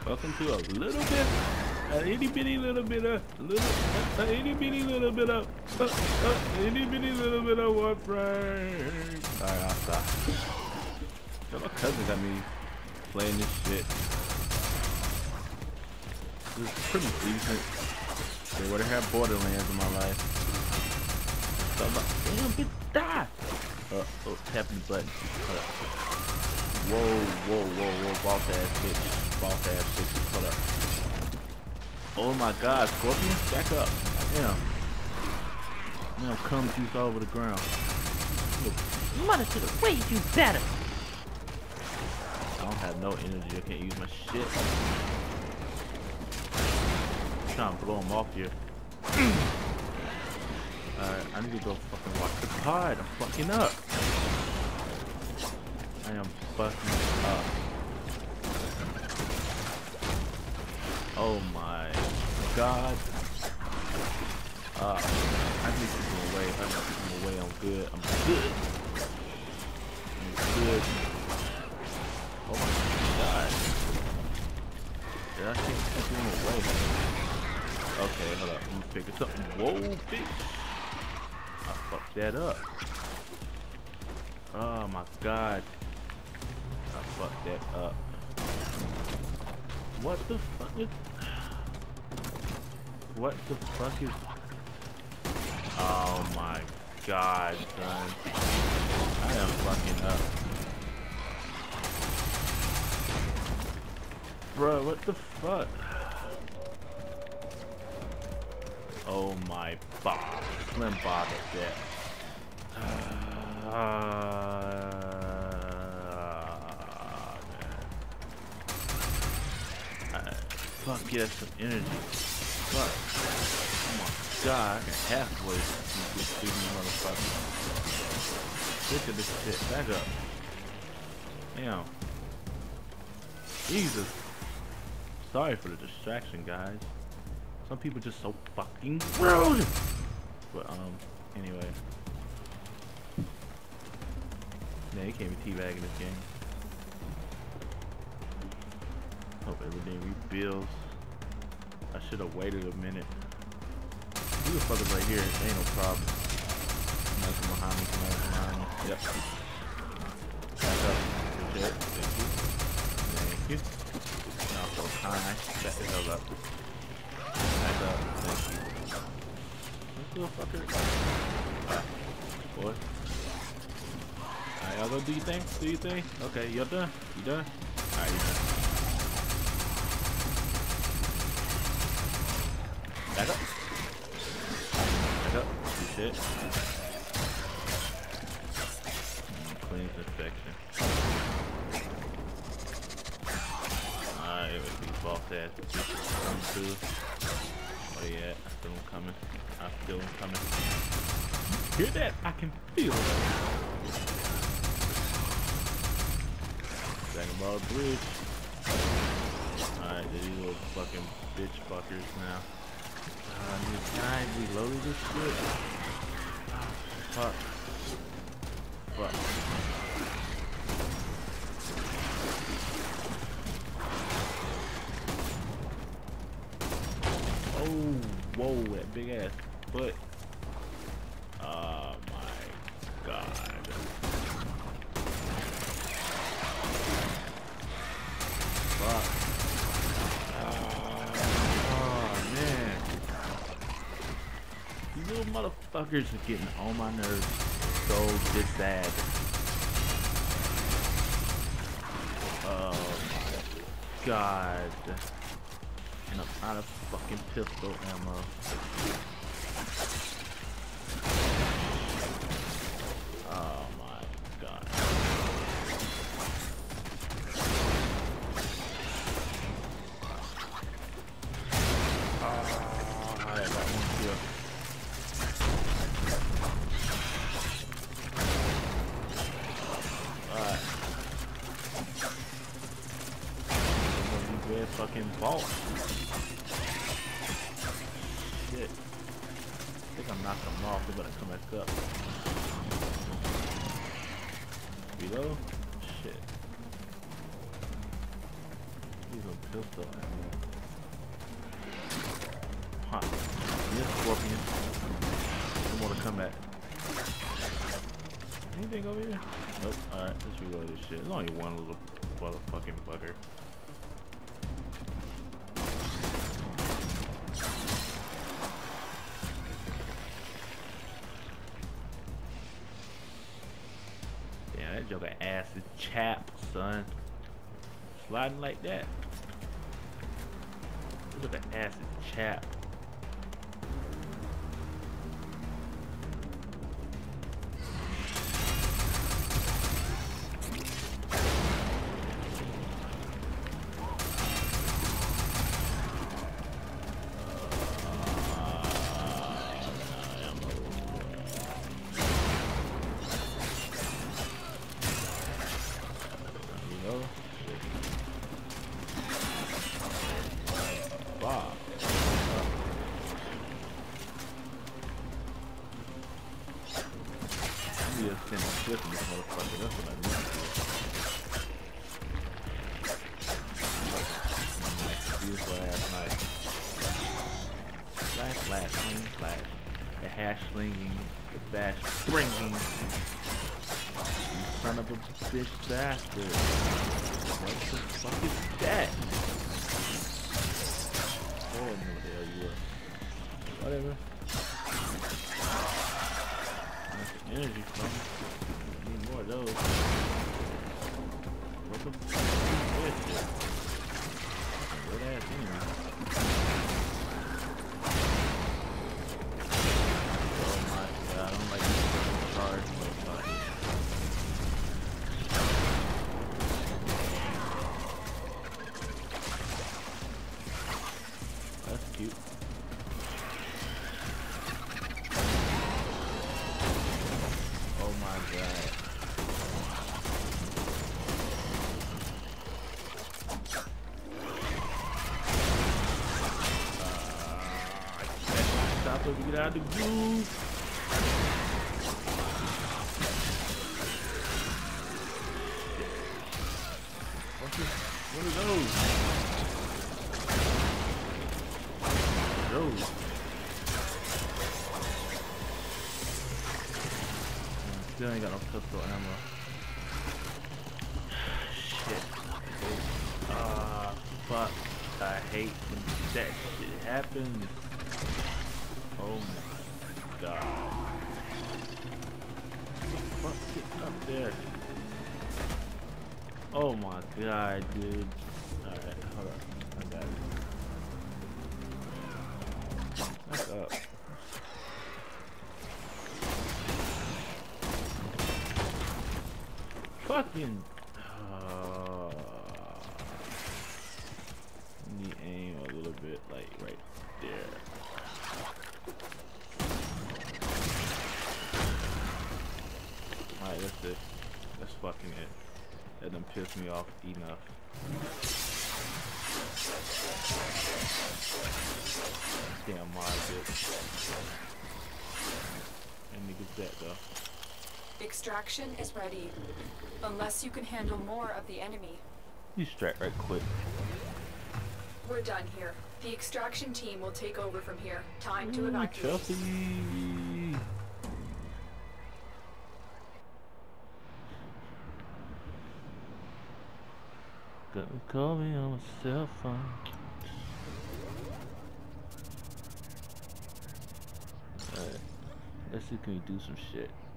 Welcome to a little bit, an itty bitty little bit of, itty bitty little bit of, itty bitty little bit of Warframe. Alright, I'll stop. So my cousin got me playing this shit. This is pretty decent. They would have had Borderlands in my life. So I'm like, damn, bitch, die! Oh, tapping the button. Whoa, boss ass bitch. Boss ass bitch. Hold up. Oh my god, Scorpion, back up. Damn. Now cum juice all over the ground. Mother to the way you better. I don't have no energy, I can't use my shit. I'm trying to blow him off here. Alright, I need to go fucking watch the pod. I'm fucking up. I am fucking up. Oh my god. I need to get away. If I can keep him away, I'm good. I'm good. I'm good. Oh my god. Did I keep him away? Okay, hold up. Let me figure something. Whoa, bitch. I fucked that up. Oh my god. I fucked that up. What the fuck is... What the fuck is... Oh my god, son. I am fucking up. Bro, what the fuck? Oh my god. Slim Bob at that. Fuck yeah, some energy. Fuck. Oh my god, I can halfway through these motherfuckers. Look at this shit. Back up. Damn. Jesus. Sorry for the distraction, guys. Some people just so fucking rude. But anyway. Man, you can't be teabagging this game. Hope everything rebuilds. I should have waited a minute. You can fuck it right here. Ain't no problem. Come behind me. Yep. Back up. Good shit. Thank you. Now so high. Back the hell up. Back up. Thank you. This little fucker. Alright. Boy. Alright, y'all go do your thing. Do your thing. Okay, y'all done? You done? Alright, you done. Back up. Back up. Good shit. Cleans infection. Alright, it would be false ass. Come too. Oh yeah, I feel him coming. I feel him coming. Hear that? I can feel it. Dragon Ball Bridge. Alright, these little fucking bitch fuckers now. Can I reload this shit? Fuck. Fuck. Oh, whoa, that big ass foot. Oh my god. Fuck. These little motherfuckers are getting on my nerves so bad. Oh my god. And I'm out of fucking pistol ammo. Oh my god. I got one kill. Red fucking ball. Shit. I think I knocked them off. They're gonna come back up. Reload? Shit. These little pistol ammo. Huh. Yes, Scorpion. I want to come back. Anything over here? Nope. Alright, let's reload this shit. There's only one little motherfucking bugger. Damn, that joker ass is chapped, son. Sliding like that. Look at the ass is chapped. This motherfucker, that's what I need to do. Nice, beautiful ass knife. Slash, slash, swing, slash. The hash slinging, the bash springing. You son of a bitch bastard. What the fuck is that? Oh, I don't know what the hell you were. Whatever. Energy from need more of those. What the fuck is this? Good ass enemy. Oh my god, I don't like this charge motherfucker. That's cute. So we get out of the groove. What are those? Those. Still ain't got no pistol ammo. Shit. Fuck. I hate when that shit happens. Oh my god. What the fuck getting up there? Oh my god, dude. Alright, hold on. I got it. Back up. Fucking. Need aim a little bit, like right there. Alright, that's it. That's fucking it. That done pissed me off enough. Damn mod bitch. And niggas that though. Extraction is ready. Unless you can handle more of the enemy. You strike right quick. We're done here. The extraction team will take over from here. Time to evacuate. Chelsea. Call me on my cell phone. Alright. Let's see, can we do some shit?